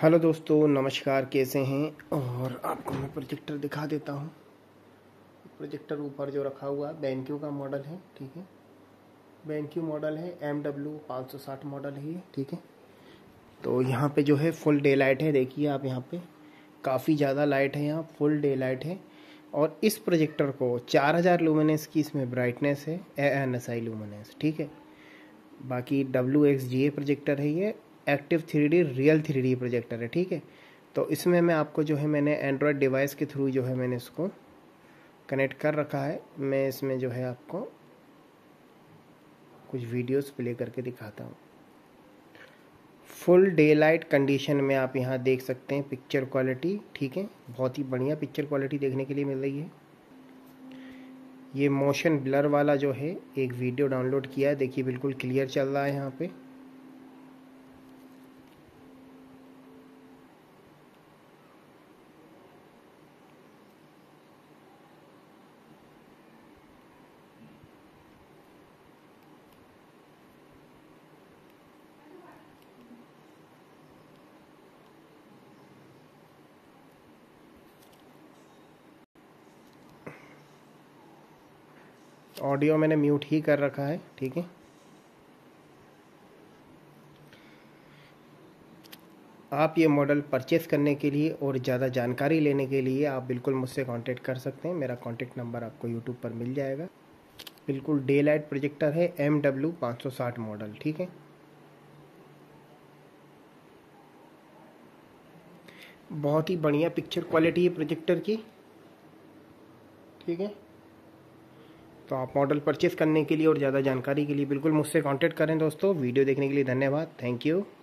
Hello दोस्तों, नमस्कार। कैसे हैं? और आपको मैं प्रोजेक्टर दिखा देता हूँ। प्रोजेक्टर ऊपर जो रखा हुआ है BenQ का मॉडल है, ठीक है। BenQ मॉडल है, MW 560 मॉडल है ये, ठीक है। तो यहाँ पे जो है फुल डे लाइट है। देखिए आप, यहाँ पे काफ़ी ज़्यादा लाइट है, यहाँ फुल डे लाइट है। और इस प्रोजेक्टर को 4000 लुमिनेंस की इसमें ब्राइटनेस है, ANSI लुमिनेंस, ठीक है। बाकी WXGA प्रोजेक्टर है ये, active 3D real 3D projector है, ठीक है। तो इसमें मैं आपको जो है मैंने एंड्रॉयड डिवाइस के थ्रू जो है मैंने इसको कनेक्ट कर रखा है। मैं इसमें जो है आपको कुछ वीडियोस प्ले करके दिखाता हूँ। फुल डे लाइट कंडीशन में आप यहाँ देख सकते हैं पिक्चर क्वालिटी, ठीक है। बहुत ही बढ़िया पिक्चर क्वालिटी देखने के लिए मिल रही है। ये मोशन ब्लर वाला जो है एक वीडियो डाउनलोड किया है, देखिए बिल्कुल क्लियर चल रहा है यहाँ पे। ऑडियो मैंने म्यूट ही कर रखा है, ठीक है। आप ये मॉडल परचेस करने के लिए और ज़्यादा जानकारी लेने के लिए आप बिल्कुल मुझसे कांटेक्ट कर सकते हैं। मेरा कांटेक्ट नंबर आपको यूट्यूब पर मिल जाएगा। बिल्कुल डे लाइट प्रोजेक्टर है, MW 560 मॉडल, ठीक है। बहुत ही बढ़िया पिक्चर क्वालिटी है प्रोजेक्टर की, ठीक है। तो आप मॉडल परचेस करने के लिए और ज़्यादा जानकारी के लिए बिल्कुल मुझसे कांटेक्ट करें दोस्तों। वीडियो देखने के लिए धन्यवाद। Thank you.